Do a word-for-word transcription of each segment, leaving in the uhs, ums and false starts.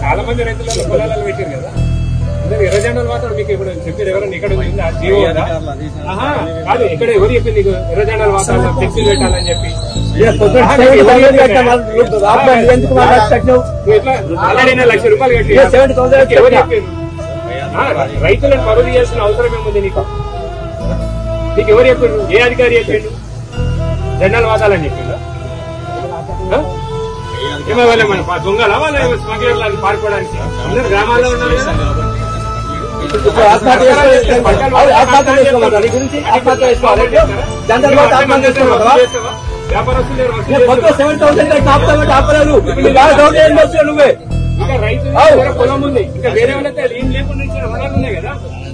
చాలా మంది రైతులలో పొలాలలో పెట్టారు కదా, ఎర్ర జెండాలు మాత్రం మీకు ఇప్పుడు చెప్పారు ఎవరైనా ఇక్కడ జీవో కాదు, ఇక్కడ ఎవరు చెప్పింది నీకు ఎర్ర జెండాలు మాత్రం ఫ్లెక్సీలు పెట్టాలని చెప్పి? ఆల్రెడీ లక్ష రూపాయలు కట్టి ఎవరు చెప్పారు? రైతులను పరువు చేయాల్సిన అవసరం ఏముంది నీకు? నీకు ఎవరు చెప్పారు? ఏ అధికారి చెప్పిండు జెండాలు వాదాలని చెప్పిండు? ఏమో వాళ్ళ మన దొంగల వాళ్ళ స్మగ్లర్లు పారిపోవడానికి అందరు గ్రామాల్లో ఉన్నారు కదా. ఇంకా రైతు పొలం ఉంది, ఇంకా వేరే వాళ్ళైతే ఏం లేకుండా వనాలు ఉన్నాయి కదా.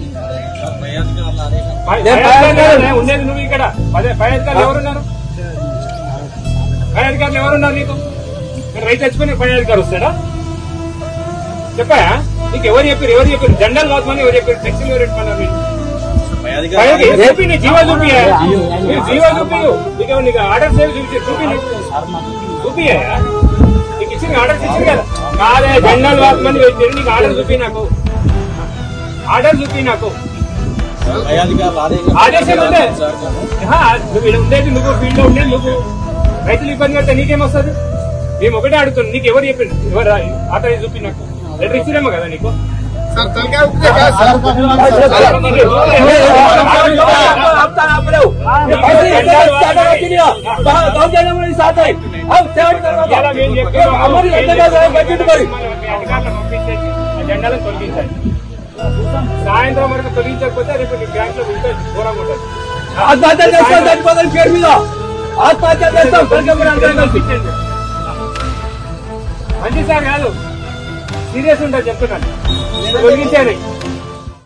ఉండేది నువ్వు ఇక్కడ. పై అధికారులు ఎవరున్నారు? పై అధికారులు ఎవరున్నారు నీకు? రైతు చచ్చిపోయిన పై అధికారులు వస్తాడా? చెప్పాయా నీకు? ఎవరు చెప్పారు? ఎవరు చెప్పారు? జెండాలు వాదమని ఎవరు చెప్పారు? ఫ్లెక్సీలు ఎవరు పెట్టుకున్నారు? చెప్పి నీ జీవో చూపియా, జీవో చూపి నీకు నీకు ఆర్డర్స్ ఏమి చూపి చూపి చూపియా నీకు ఇచ్చింది ఆర్డర్స్ ఇచ్చింది కదా. కాదే జెండాలు వాదమని పెట్టారు, నీకు ఆర్డర్ చూపి, నాకు ఆర్డర్ చూపి, నాకు ఆదేశాలు ఉండే. నువ్వు ఇలా ఉండేది, నువ్వు ఫీల్డ్ లో ఉండేది నువ్వు. రైతులు ఇబ్బంది పడితే నీకేమొస్తుంది? మేము ఒకటే అడుగుతున్నాం, నీకు ఎవరు చెప్పింది? ఎవరు ఆటో చూపి, నాకు లెటర్ ఇచ్చిరేమో కదా నీకు. జెండాలను తొలగించాలి. సాయంత్రం వరకు తొలగించకపోతే రేపు నీ బ్యాంక్ లో ఉంటే దూరం ఉంటుంది. ఆత్మహత్య చేస్తాం చచ్చిపోతాం పేరు మీద, ఆత్మహత్య చేస్తాం కల్పించండి. మంచి సార్ కాదు, సీరియస్ ఉంటుంది చెప్తున్నాను. తొలగించాలి.